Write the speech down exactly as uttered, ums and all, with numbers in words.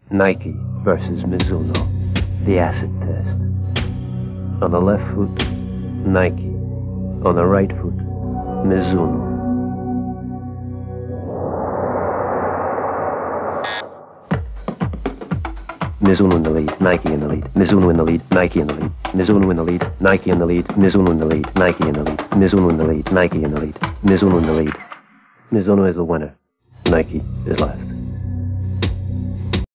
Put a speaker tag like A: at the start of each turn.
A: Nike versus Mizuno, the acid test. On the left foot, Nike. On the right foot, Mizuno. Mizuno in the lead, Nike in the lead, Mizuno in the lead, Nike in the lead, Mizuno in the lead, Nike in the lead, Mizuno in the lead, Nike in the lead, Mizuno in the lead, Nike in the lead, Mizuno in the lead. Mizuno is the winner, Nike is last.